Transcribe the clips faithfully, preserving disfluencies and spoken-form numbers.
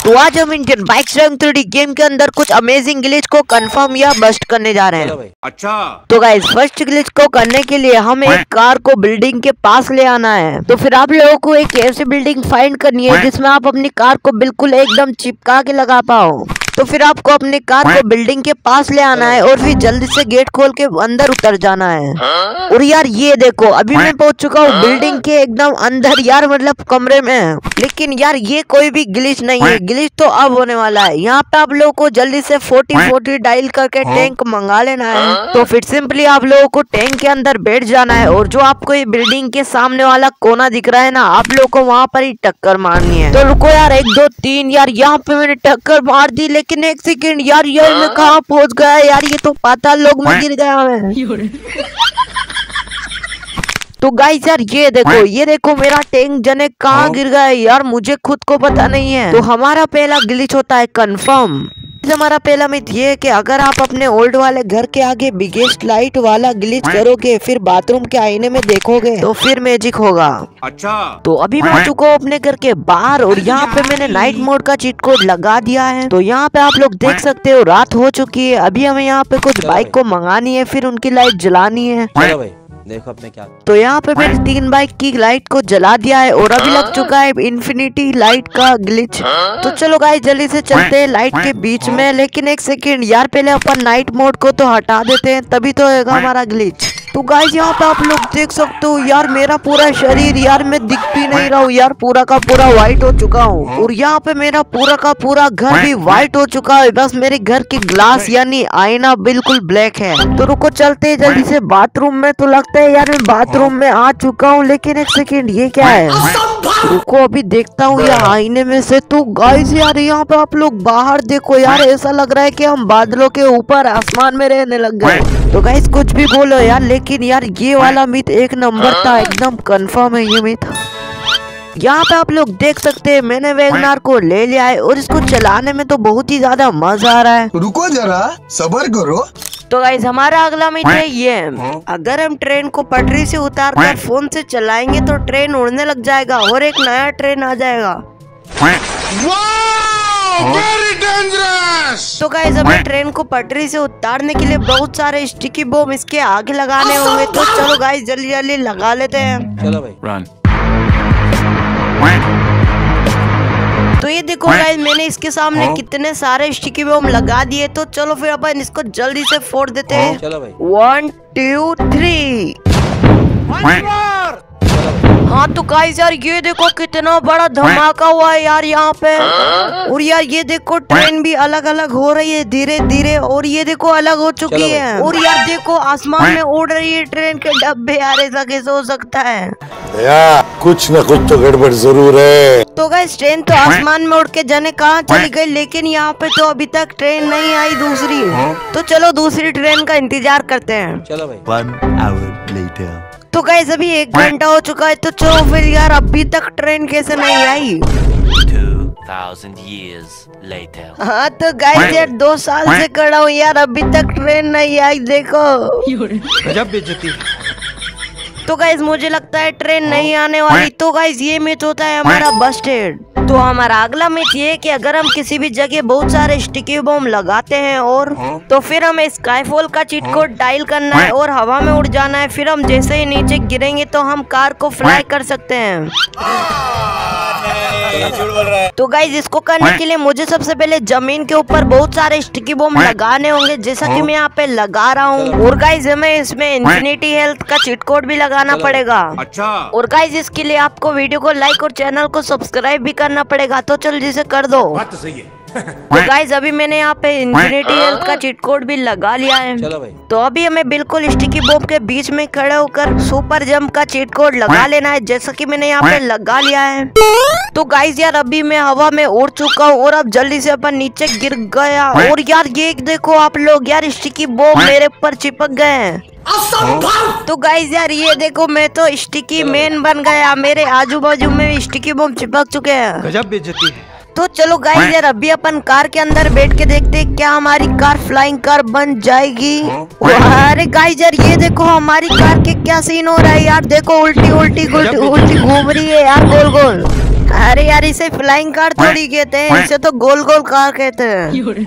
तो आज हम Indian bike rank three D game के अंदर कुछ अमेजिंग ग्लिच को कंफर्म या बस्ट करने जा रहे हैं। अच्छा तो गाइस फर्स्ट ग्लिच को करने के लिए हमें एक कार को बिल्डिंग के पास ले आना है। तो फिर आप लोगों को एक ऐसी बिल्डिंग फाइंड करनी है जिसमें आप अपनी कार को बिल्कुल एकदम चिपका के लगा पाओ। तो फिर आपको अपनी कार को बिल्डिंग के पास ले आना है और फिर जल्दी से गेट खोल के अंदर उतर जाना है। और यार ये देखो अभी मैं पहुंच चुका हूँ बिल्डिंग के एकदम अंदर यार, मतलब कमरे में। लेकिन यार ये कोई भी ग्लिच नहीं है, ग्लिच तो अब होने वाला है। यहाँ पे आप लोगों को जल्दी से फोर्टी फोर्टी डायल करके टैंक मंगा लेना है। तो फिर सिंपली आप लोगों को टैंक के अंदर बैठ जाना है और जो आपको ये बिल्डिंग के सामने वाला कोना दिख रहा है ना, आप लोगों को वहाँ पर ही टक्कर मारनी है। तो रुको यार, एक दो तीन यार यहाँ पे मैंने टक्कर मार दी, लेकिन एक सेकंड यार ये मैं कहाँ पहुँच गया यार, ये तो पाताल लोक में गिर गया मैं। तो गाइस यार ये देखो ये देखो मेरा टैंक जने कहाँ गिर गया है यार, मुझे खुद को पता नहीं है। तो हमारा पहला ग्लिच होता है कंफर्म। हमारा पहला मिथ ये है कि अगर आप अपने ओल्ड वाले घर के आगे बिगेस्ट लाइट वाला ग्लिच करोगे, फिर बाथरूम के आईने में देखोगे तो फिर मैजिक होगा। अच्छा तो अभी मैं आ चुका हूँ अपने घर के बाहर और यहाँ पे मैंने नाइट मोड का चीट कोड लगा दिया है। तो यहाँ पे आप लोग देख सकते हो रात हो चुकी है। अभी हमें यहाँ पे कुछ बाइक को मंगानी है, फिर उनकी लाइट जलानी है। देखो अपने क्या। तो यहाँ पे मैंने तीन बाइक की लाइट को जला दिया है और अभी लग चुका है इन्फिनिटी लाइट का ग्लिच। तो चलो गाइस जल्दी से चलते हैं लाइट के बीच में। लेकिन एक सेकंड यार, पहले अपन नाइट मोड को तो हटा देते हैं, तभी तो होगा हमारा ग्लिच। तो गाइस यहाँ पे आप लोग देख सकते हो यार मेरा पूरा शरीर यार मैं दिख भी नहीं रहा हूँ यार, पूरा का पूरा व्हाइट हो चुका हूँ। और यहाँ पे मेरा पूरा का पूरा घर भी व्हाइट हो चुका है, बस मेरे घर की ग्लास यानी आईना बिल्कुल ब्लैक है। तो रुको चलते हैं जल्दी से बाथरूम में। तो लगता है यार मैं बाथरूम में आ चुका हूँ, लेकिन एक सेकेंड ये क्या है, रुको अभी देखता हूँ यार आईने में से। तो गाइस यार यहाँ पे आप लोग बाहर देखो यार, ऐसा लग रहा है कि हम बादलों के ऊपर आसमान में रहने लग गए। तो गाइस कुछ भी बोलो यार, लेकिन यार ये वाला मिथ एक नंबर था, एकदम कंफर्म है ये मिथ। यहाँ पे आप लोग देख सकते हैं मैंने वैगनार को ले लिया है और इसको चलाने में तो बहुत ही ज्यादा मजा आ रहा है। रुको जरा सब्र करो। तो गाइस हमारा अगला मिथ है ये, अगर हम ट्रेन को पटरी से उतार कर फोन से चलाएंगे तो ट्रेन उड़ने लग जाएगा और एक नया ट्रेन आ जाएगा। Very dangerous. तो गाइस हमें ट्रेन को पटरी से उतारने के लिए बहुत सारे स्टिकी बम इसके आगे लगाने होंगे। तो चलो गाइस जल्दी जल्दी लगा लेते हैं। चलो भाई रन। तो ये देखो गाइस मैंने इसके सामने कितने सारे स्टिकी बम लगा दिए। तो चलो फिर अपन इसको जल्दी से फोड़ देते हैं। चलो भाई वन टू थ्री। हाँ तो गाइस यार ये देखो कितना बड़ा धमाका हुआ है यार यहाँ पे। और यार ये देखो ट्रेन भी अलग अलग हो रही है धीरे धीरे, और ये देखो अलग हो चुकी है। और यार देखो आसमान में उड़ रही है ट्रेन के डब्बे, यार ऐसा कैसे हो सकता है यार, कुछ न कुछ तो गड़बड़ जरूर है। तो गाइस ट्रेन तो आसमान में उड़ के जाने कहाँ चली गई, लेकिन यहाँ पे तो अभी तक ट्रेन नहीं आई दूसरी। तो चलो दूसरी ट्रेन का इंतजार करते हैं। चलो भाई। One hour later. तो गाइस अभी एक घंटा हो चुका है। तो चलो फिर यार अभी तक ट्रेन कैसे नहीं आई। Two thousand years later. हाँ तो गाइस यार दो साल से खड़ा हूँ यार, अभी तक ट्रेन नहीं आई देखो। गजब बेइज्जती। तो गाइस मुझे लगता है ट्रेन नहीं आने वाली। तो गाइस ये मिथ होता है हमारा बस्टेड। तो हमारा अगला मिथ ये है कि अगर हम किसी भी जगह बहुत सारे स्टिकी बम लगाते हैं और तो फिर हमें स्काईफॉल का चीट कोड डायल करना है और हवा में उड़ जाना है। फिर हम जैसे ही नीचे गिरेंगे तो हम कार को फ्लाई कर सकते हैं। तो गाइस इसको करने के लिए मुझे सबसे पहले जमीन के ऊपर बहुत सारे स्टिकी बम लगाने होंगे, जैसा कि मैं यहाँ पे लगा रहा हूँ। और गाइस हमें इसमें इन्फिनिटी हेल्थ का चीट कोड भी लगाना पड़ेगा। अच्छा और गाइस इसके लिए आपको वीडियो को लाइक और चैनल को सब्सक्राइब भी करना पड़ेगा। तो जल्दी से कर दो। बात तो सही है। तो गाइस अभी मैंने यहाँ पे इन्फिनिटी हेल्थ का चीट कोड भी लगा लिया है। चलो भाई। तो अभी हमें बिल्कुल स्टिकी बम के बीच में खड़े होकर सुपर जंप का चीट कोड लगा लेना है, जैसा कि मैंने यहाँ पे लगा लिया है। तो गाइस यार अभी मैं हवा में उड़ चुका हूँ और अब जल्दी से अपन नीचे गिर गया। और यार ये देखो आप लोग यार स्टिकी बम मेरे ऊपर चिपक गए हैं। तो गाइस यार ये देखो मैं तो स्टिकी मैन बन गया, मेरे आजू बाजू में स्टिकी बम चिपक चुके हैं। गजब बेइज्जती है। तो चलो गाइस यार अभी अपन कार के अंदर बैठ के देखते हैं क्या हमारी कार फ्लाइंग कार बन जाएगी। अरे गाइस यार ये देखो हमारी कार के क्या सीन हो रहा है यार, देखो उल्टी उल्टी उल्टी उल्टी घूम रही है यार गोल गोल। अरे यार इसे फ्लाइंग कार थोड़ी कहते हैं, इसे तो गोल गोल कार कहते हैं।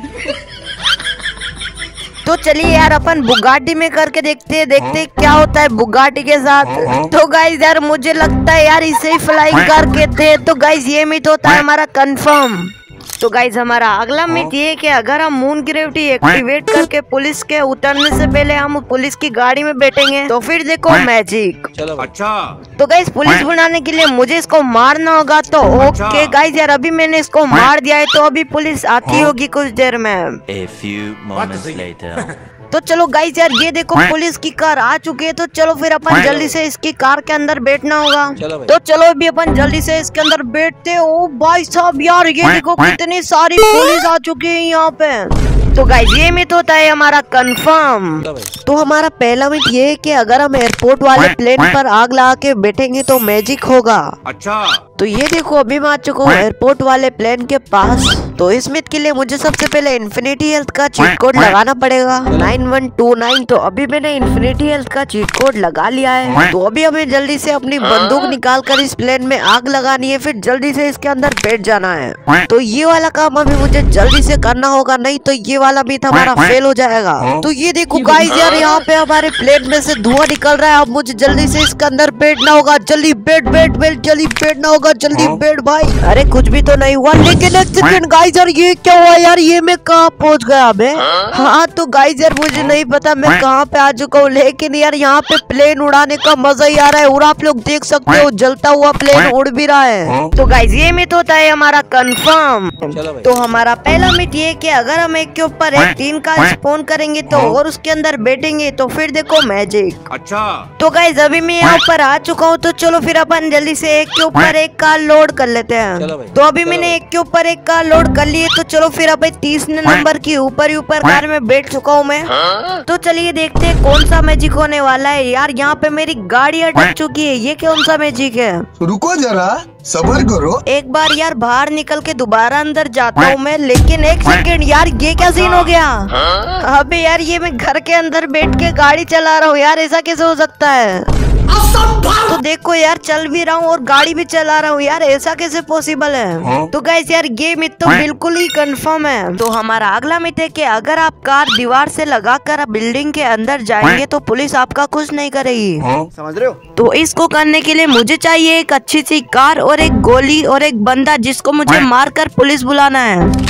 तो चलिए यार अपन बुगाटी में करके देखते हैं, देखते हैं क्या होता है बुगाटी के साथ। तो गाइस यार मुझे लगता है यार इसे ही फ्लाइंग कार कहते हैं। तो गाइस ये मिथ होता है हमारा कंफर्म। तो गाइस हमारा अगला मिथ ये है कि अगर हम मून ग्रेविटी एक्टिवेट करके पुलिस के उतरने से पहले हम पुलिस की गाड़ी में बैठेंगे तो फिर देखो मैजिक। अच्छा। तो गाइस पुलिस बनाने के लिए मुझे इसको मारना होगा। तो ओके गाइस यार अभी मैंने इसको मार दिया है, तो अभी पुलिस आती होगी कुछ देर में। A few moments later. तो चलो गाइस यार ये देखो पुलिस की कार आ चुकी है। तो चलो फिर अपन जल्दी से इसकी कार के अंदर बैठना होगा। तो चलो अभी अपन जल्दी से इसके अंदर बैठते हैं। ओ भाई साहब यार ये देखो कितनी सारी पुलिस आ चुकी है यहाँ पे। तो गाइस ये मिथ होता है हमारा कंफर्म। तो हमारा पहला मिथ ये है कि अगर हम एयरपोर्ट वाले प्लेन पर आग लगा के बैठेंगे तो मैजिक होगा। अच्छा। तो ये देखो अभी मैं आ चुका हूँ एयरपोर्ट वाले प्लेन के पास। तो इस मिथ के लिए मुझे सबसे पहले इन्फिनिटी हेल्थ का चीट कोड लगाना पड़ेगा नाइन वन टू नाइन। तो अभी मैंने इन्फिनिटी हेल्थ का चीट कोड लगा लिया है। तो अभी हमें जल्दी से अपनी बंदूक निकाल कर इस प्लेन में आग लगानी है, फिर जल्दी से इसके अंदर बैठ जाना है। तो ये वाला काम अभी मुझे जल्दी से करना होगा, नहीं तो ये वाला मिथ हमारा फेल हो जाएगा। तो ये देखो गाइस यार यहाँ पे हमारे प्लेन में से धुआं निकल रहा है। अब मुझे जल्दी से इसके अंदर बैठना होगा। जल्दी बैठ बैठ बैठ जल्दी बैठना होगा, जल्दी बैठ भाई। अरे कुछ भी तो नहीं हुआ, लेकिन एक सेकंड गाइस यार ये क्या हुआ यार, ये मैं कहाँ पहुँच गया अबे। हाँ तो गाइस यार मुझे नहीं पता मैं कहाँ पे आ चुका हूँ, लेकिन यार यहाँ पे प्लेन उड़ाने का मजा ही आ रहा है। और आप लोग देख सकते हो जलता हुआ प्लेन उड़ भी रहा है। तो गाइस ये मिथ होता है हमारा कंफर्म। तो हमारा पहला मिथ ये कि अगर हम एक के ऊपर एक तीन कार स्पॉन करेंगे तो और उसके अंदर बैठेंगे तो फिर देखो मैजिक। अच्छा। तो गाइस अभी मैं यहाँ पर आ चुका हूँ। तो चलो फिर अपन जल्दी से एक के ऊपर एक कार लोड कर लेते हैं। तो अभी मैंने एक के ऊपर एक कार लोड कर ली है। तो चलो फिर अभी तीस नंबर की ऊपर ही ऊपर कार में बैठ चुका हूँ मैं। तो चलिए देखते हैं कौन सा मैजिक होने वाला है। यार यहाँ पे मेरी गाड़ी अटक चुकी है, ये कौन सा मैजिक है? रुको जरा सब्र करो। एक बार यार बाहर निकल के दोबारा अंदर जाता हूँ मैं, लेकिन एक सेकंड यार ये क्या सीन हो गया? अबे यार ये मैं घर के अंदर बैठ के गाड़ी चला रहा हूँ यार, ऐसा कैसे हो सकता है? तो देखो यार चल भी रहा हूँ और गाड़ी भी चला रहा हूँ यार, ऐसा कैसे पॉसिबल है? तो गाइस यार ये मिथ तो बिल्कुल ही कंफर्म है। तो हमारा अगला मिथ है कि अगर आप कार दीवार से लगाकर बिल्डिंग के अंदर जाएंगे तो पुलिस आपका कुछ नहीं करेगी। समझ रहे हो? तो इसको करने के लिए मुझे चाहिए एक अच्छी सी कार और एक गोली और एक बंदा जिसको मुझे मारकर पुलिस बुलाना है।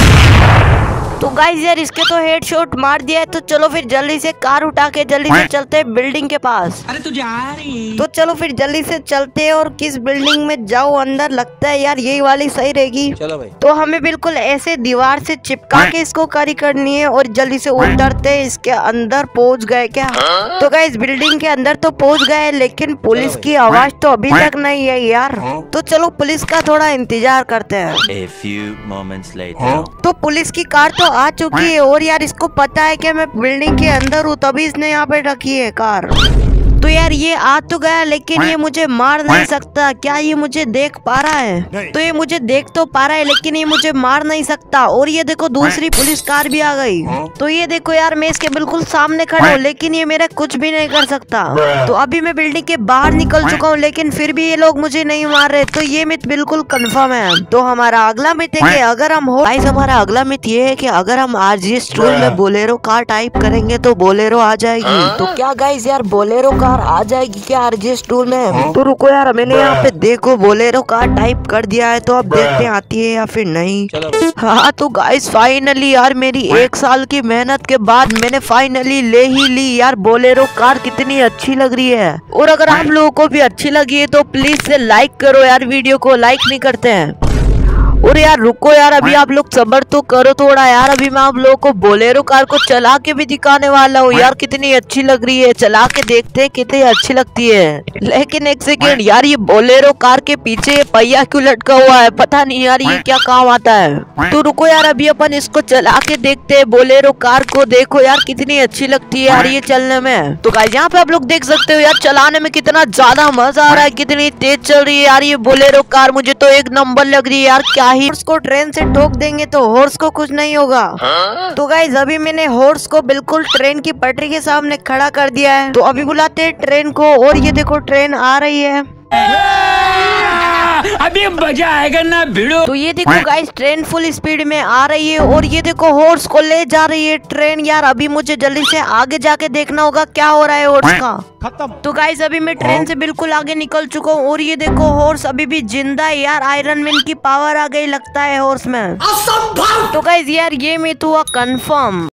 तो गाइस यार इसके तो हेडशॉट मार दिया है। तो चलो फिर जल्दी से कार उठा के जल्दी से चलते हैं बिल्डिंग के पास। अरे तू जा रही। तो चलो फिर जल्दी से चलते हैं और किस बिल्डिंग में जाओ अंदर, लगता है यार यही वाली सही रहेगी। चलो भाई। तो हमें बिल्कुल ऐसे दीवार से चिपका के इसको कारी करनी है और जल्दी से उतरते हैं। इसके अंदर पहुंच गए क्या? तो गाइस बिल्डिंग के अंदर तो पहुंच गए, लेकिन पुलिस की आवाज तो अभी तक नहीं है यार। तो चलो पुलिस का थोड़ा इंतजार करते हैं। A few moments later. तो पुलिस की कार तो आ चुकी है और यार इसको पता है कि मैं बिल्डिंग के अंदर हूँ, तभी इसने यहाँ पे रखी है कार। तो यार ये आ तो गया, लेकिन ये मुझे मार नहीं सकता। क्या ये मुझे देख पा रहा है? तो ये मुझे देख तो पा रहा है, लेकिन ये मुझे मार नहीं सकता। और ये देखो दूसरी पुलिस कार भी आ गई। तो ये देखो यार मैं इसके बिल्कुल सामने खड़ा हूँ, लेकिन ये मेरा कुछ भी नहीं कर सकता। तो अभी मैं बिल्डिंग के बाहर निकल चुका हूँ, लेकिन फिर भी ये लोग मुझे नहीं मार रहे। तो ये मिथ बिल्कुल कंफर्म है। तो हमारा अगला मिथ है कि अगर हम हो गाइस हमारा अगला मिथ ये है कि अगर हम आरजीएस टूल में बोलेरो कार टाइप करेंगे तो बोलेरो आ जाएगी। तो क्या गाइस यार बोलेरो कार आ जाएगी क्या आरजीएस टूल में? तो रुको यार मैंने यहाँ पे देखो बोलेरो कार टाइप कर दिया है, तो अब देखते हैं आती है या फिर नहीं। हाँ तो गाइस फाइनली यार मेरी एक साल की मेहनत के बाद मैंने फाइनली ले ही ली यार बोलेरो कार। कितनी अच्छी लग रही है। और अगर आप लोगों को भी अच्छी लगी है तो प्लीज से लाइक करो यार, वीडियो को लाइक नहीं करते हैं। और यार रुको यार अभी आप लोग सब्र तो करो थोड़ा यार, अभी मैं आप लोगों को बोलेरो कार को चला के भी दिखाने वाला हूँ यार। कितनी अच्छी लग रही है, चला के देखते हैं कितनी अच्छी लगती है। लेकिन एक सेकेंड यार ये बोलेरो कार के पीछे ये पहिया क्यों लटका हुआ है? पता नहीं यार ये क्या काम आता है। तो रुको यार अभी अपन इसको चला के देखते हैं बोलेरो कार को। देखो यार कितनी अच्छी लगती है यार ये चलने में। तो गाइस यहाँ पे आप लोग देख सकते हो यार चलाने में कितना ज्यादा मजा आ रहा है, कितनी तेज चल रही है यार ये बोलेरो कार। मुझे तो एक नंबर लग रही है यार। क्या ही हॉर्स को ट्रेन से ठोक देंगे तो हॉर्स को कुछ नहीं होगा। तो गाइस अभी मैंने हॉर्स को बिल्कुल ट्रेन की पटरी के सामने खड़ा कर दिया है। तो अभी बुलाते हैं ट्रेन को और ये देखो ट्रेन आ रही है। अभी मजा आएगा ना भिड़ो। तो ये देखो गाइस ट्रेन फुल स्पीड में आ रही है और ये देखो हॉर्स को ले जा रही है ट्रेन। यार अभी मुझे जल्दी से आगे जाके देखना होगा क्या हो रहा है हॉर्स का। खत्म। तो गाइस अभी मैं ट्रेन से बिल्कुल आगे निकल चुका हूँ और ये देखो हॉर्स अभी भी जिंदा है। यार आयरन मैन की पावर आ गई लगता है हॉर्स में। तो गाइस यार ये मैं हुआ कंफर्म।